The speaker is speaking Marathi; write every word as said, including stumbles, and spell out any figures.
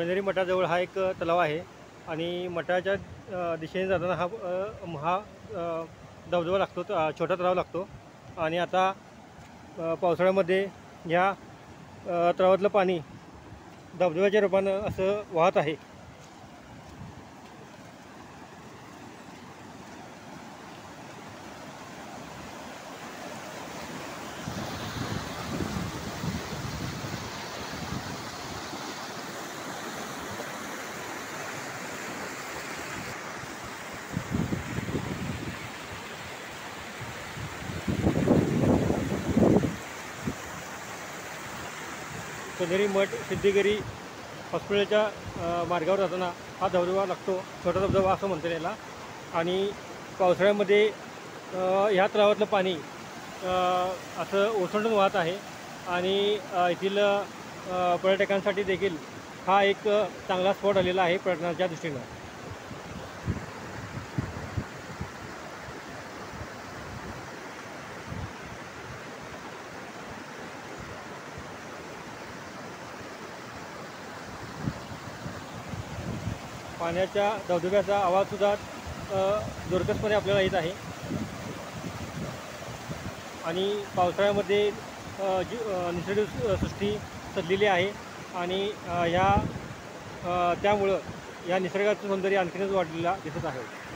कण्हेरी मठाजवळ हा एक तलाव आहे आणि मठाच्या अ, दिशेने जाताना हा अ, हा अ, धबधबा लागतो, अ, छोटा तलाव लागतो. आणि आता अ, पावसाळ्यामध्ये ह्या अ, तलावातलं पाणी धबधब्याच्या रूपानं असं वाहत आहे. कण्हेरी मठ सिद्धगिरी हॉस्पिटलच्या अ, मार्गावर जाताना हा धबधबा लागतो, छोटा धबधबा असं म्हणता येईल याला. आणि पावसाळ्यामध्ये अ, ह्या तलावातलं पाणी अ, असं ओसंडून वाहत आहे. आणि अ, येथील अ, पर्यटकांसाठी देखील हा एक अ, चांगला स्पॉट आलेला आहे पर्यटनाच्या दृष्टीनं. पाण्याच्या धबधब्याचा आवाजसुद्धा अ, जोरकसपणे आपल्याला येत आहे. आणि पावसाळ्यामध्ये अ, जी अ, निसर्ग सृ- सृष्टी सजलेली आहे. आणि अ, ह्या अ, त्यामुळं या निसर्गाचं सौंदर्य आणखीनच वाढलेलं दिसत आहे.